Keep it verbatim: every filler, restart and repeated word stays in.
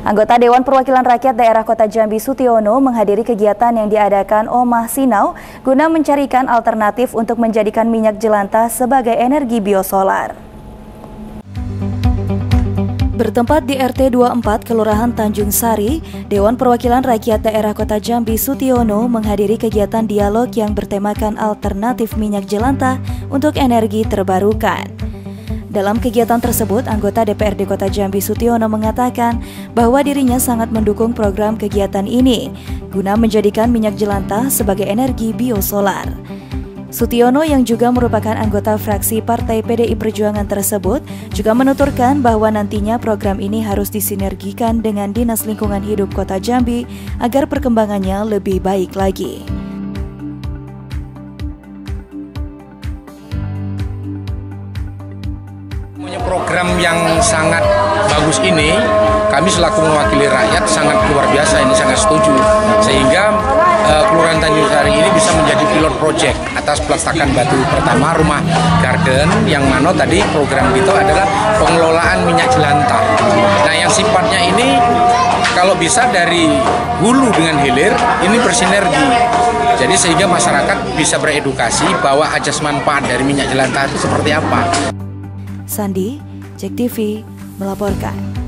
Anggota Dewan Perwakilan Rakyat Daerah Kota Jambi Sutiono menghadiri kegiatan yang diadakan Omah Sinau guna mencarikan alternatif untuk menjadikan minyak jelantah sebagai energi biosolar. Bertempat di R T dua puluh empat Kelurahan Tanjung Sari, Dewan Perwakilan Rakyat Daerah Kota Jambi Sutiono menghadiri kegiatan dialog yang bertemakan alternatif minyak jelantah untuk energi terbarukan. Dalam kegiatan tersebut, anggota D P R D Kota Jambi Sutiono mengatakan bahwa dirinya sangat mendukung program kegiatan ini guna menjadikan minyak jelantah sebagai energi biosolar. Sutiono yang juga merupakan anggota fraksi Partai P D I Perjuangan tersebut juga menuturkan bahwa nantinya program ini harus disinergikan dengan Dinas Lingkungan Hidup Kota Jambi agar perkembangannya lebih baik lagi. Program yang sangat bagus ini, kami selaku mewakili rakyat sangat luar biasa, ini sangat setuju. Sehingga uh, Kelurahan Tanjung Sari ini bisa menjadi pilot project atas peletakan batu pertama rumah garden, yang mana tadi program itu adalah pengelolaan minyak jelantah. Nah, yang sifatnya ini kalau bisa dari hulu dengan hilir ini bersinergi. Jadi sehingga masyarakat bisa beredukasi bahwa ajas manfaat dari minyak jelantah itu seperti apa. Sandi, Jek T V melaporkan.